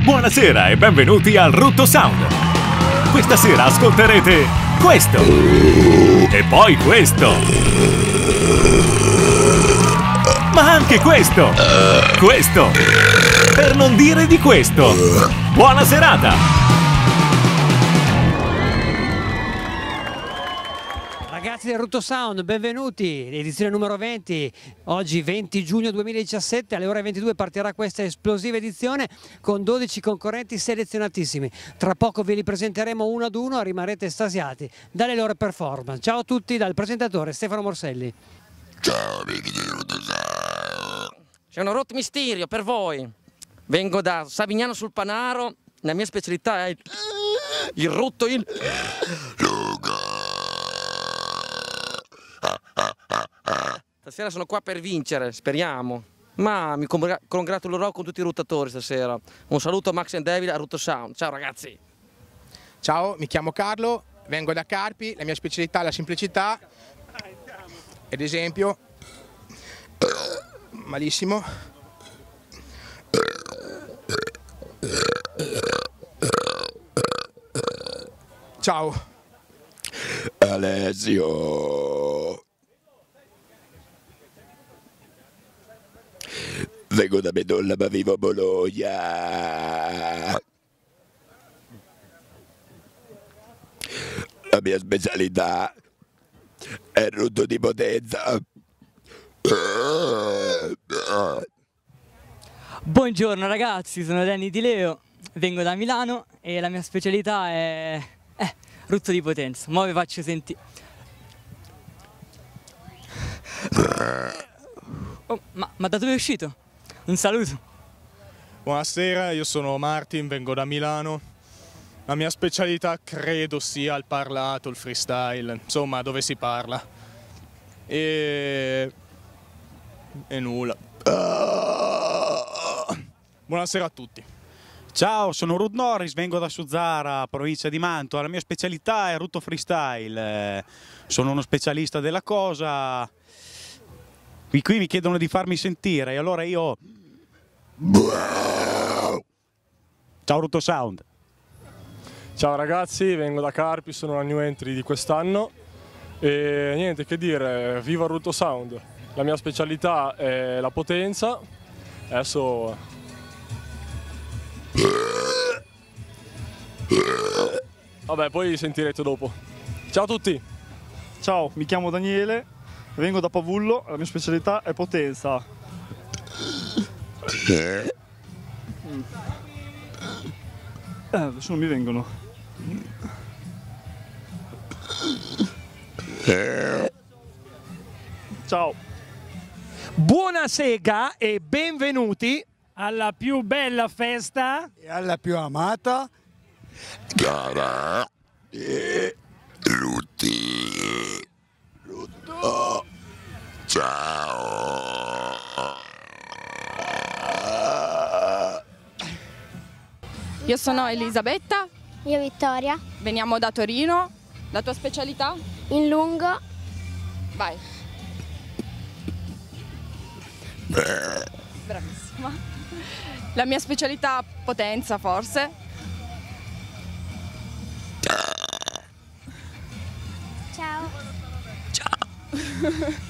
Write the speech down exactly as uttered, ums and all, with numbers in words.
Buonasera e benvenuti al Rutto Sound. Questa sera ascolterete questo e poi questo, ma anche questo, questo, per non dire di questo. Buona serata! Ragazzi del Rutto Sound, benvenuti, edizione numero venti, oggi venti giugno duemiladiciassette, alle ore ventidue partirà questa esplosiva edizione con dodici concorrenti selezionatissimi. Tra poco ve li presenteremo uno ad uno e rimarrete estasiati dalle loro performance. Ciao a tutti dal presentatore Stefano Morselli. Ciao amici del Rutto Sound. C'è un rotto misterio per voi. Vengo da Savignano sul Panaro, la mia specialità è il, il rutto in Lungo. Stasera sono qua per vincere, speriamo. Ma mi congra- congratulerò con tutti i ruttatori stasera. Un saluto a Max and David a Rutto Sound. Ciao ragazzi. Ciao, mi chiamo Carlo, vengo da Carpi, la mia specialità è la semplicità. Ad esempio, malissimo. Ciao. Alessio. Vengo da Medolla ma vivo a Bologna. La mia specialità è il rutto di potenza. Buongiorno ragazzi, sono Danny Di Leo, vengo da Milano e la mia specialità è eh, rutto di potenza. Mo' vi faccio sentire. Oh, ma, ma da dove è uscito? Un saluto. Buonasera, io sono Martin, vengo da Milano. La mia specialità credo sia il parlato, il freestyle, insomma dove si parla. E... e nulla. Buonasera a tutti. Ciao, sono Ruth Norris, vengo da Suzzara, provincia di Mantova. La mia specialità è il rutto freestyle. Sono uno specialista della cosa. Qui, qui mi chiedono di farmi sentire e allora io... Ciao Rutto Sound. Ciao ragazzi, vengo da Carpi, sono la new entry di quest'anno. E niente, che dire, viva il Rutto Sound. La mia specialità è la potenza. Adesso... Vabbè, poi sentirete dopo. Ciao a tutti. Ciao, mi chiamo Daniele, vengo da Pavullo, la mia specialità è potenza. Eh, adesso non mi vengono. Ciao. Buonasera e benvenuti alla più bella festa e alla più amata gara e Rutti. Rutto. Ciao. Io sono Elisabetta. Io Vittoria. Veniamo da Torino. La tua specialità? In lungo. Vai. Bravissima. La mia specialità potenza forse. Ciao. Ciao.